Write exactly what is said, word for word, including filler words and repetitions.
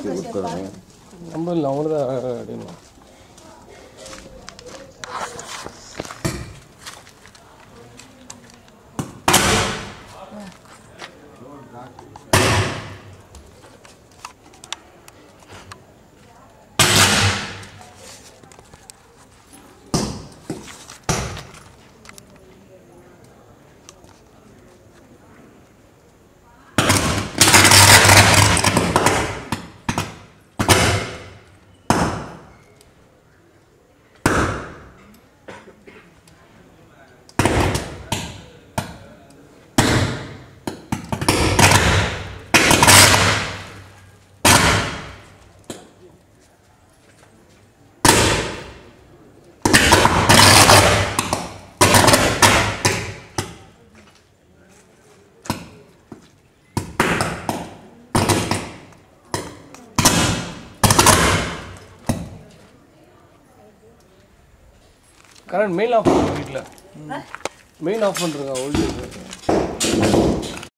கொடுத்துறேன் நம்ம இல்லை அவங்கள தான் அப்படின்னு கரண்ட் மெயின் ஆஃப் பண்ணுங்க வீட்டில் மெயின் ஆஃப் பண்ணுறங்க ஓல்டேஜ்